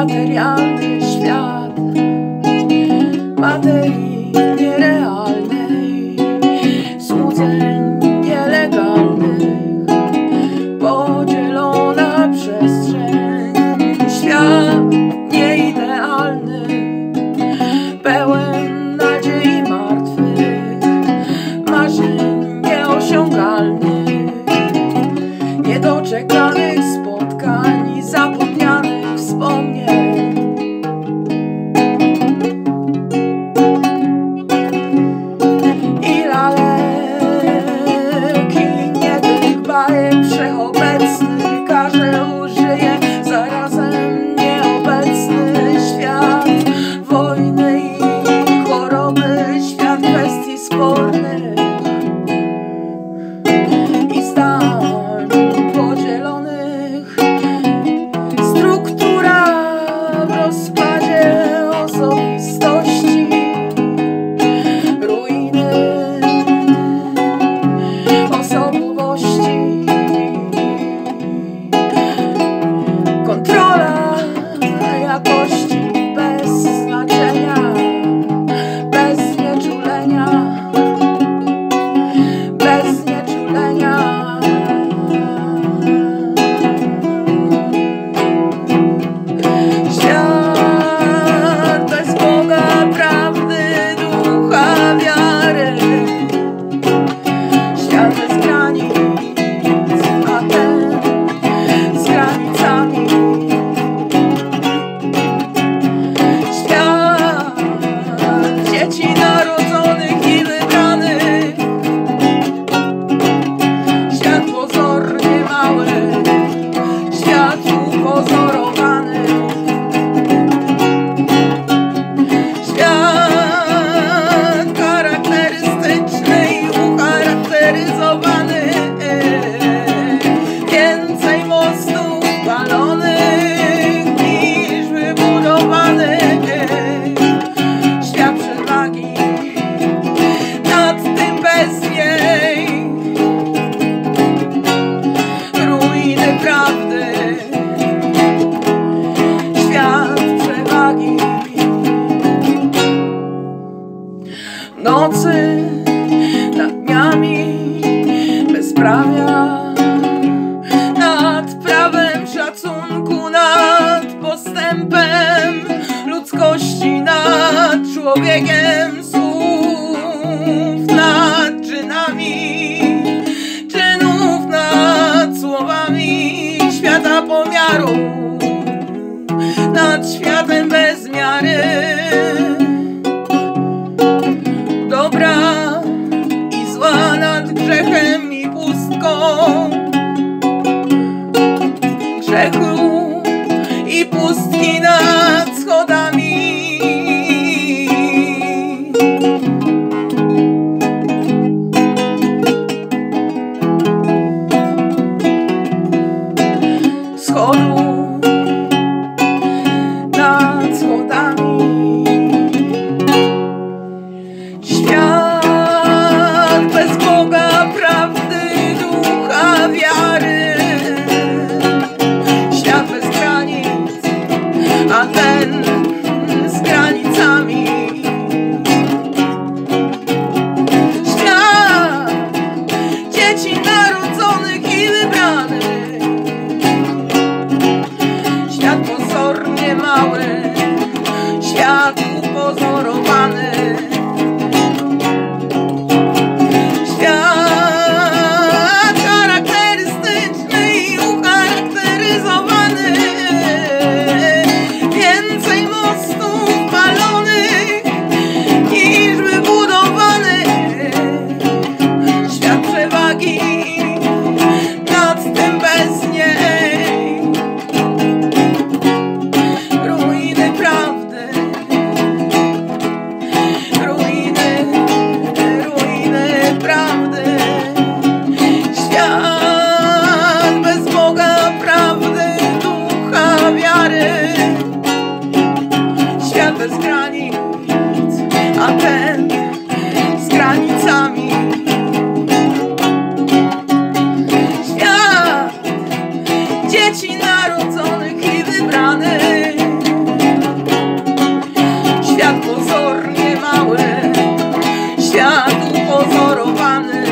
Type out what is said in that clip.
materialny świat materii nierealnej, złudzeń nielegalnych, podzielona przestrzeń, świat nieidealny, pełen nadziei martwych, marzeń nieosiągalnych, niedoczekanych spotkań i zapomnianych wspomnień. I laleki nie tych bajek wszechobecny, każdy żyje zarazem nieobecny. Świat wojny i choroby, świat kwestii spornych i zdań podzielonych, struktura w rozpadzie osobistości, ruiny osobowości, kontrola jakości bez znaczenia, bez nieczulenia, bez nieczulenia. Świat bez Boga, prawdy, ducha, wiary, świat bez granic, a ten z granicami. Świat dzieci narodzonych i wybranych, świat pozornie mały, świat upozorowany, świat charakterystyczny i ucharakteryzowany, więcej mostów palonych niż wybudowanych, świat przewagi nad tym bez niej, ruiny prawdy, świat przewagi. Nocy nad dniami bezprawia, nad prawem szacunku, nad postępem ludzkości, nad człowiekiem słów, nad czynami czynów, nad słowami świata pomiaru, nad światem bez miary, dobra i zła, nad grzechem i pustką, grzechu i pustki nad schodami. Schodu nad schodami. Świat bez Boga, prawdy, ducha, wiary, świat bez granic, a ten z granicami. Świat dzieci narodzonych i wybranych, świat pozornie mały, świat upozorowany, świat charakterystyczny i ucharakteryzowany, więcej mostów palonych niż wybudowanych, świat przewagi nad tym bez niej, ruiny prawdy, ruiny prawdy, świat bez Boga, prawdy, ducha, wiary, świat bez granic, a ten z granicami. Świat dzieci narodzonych i wybranych, Świat pozornie mały, świat upozorowany.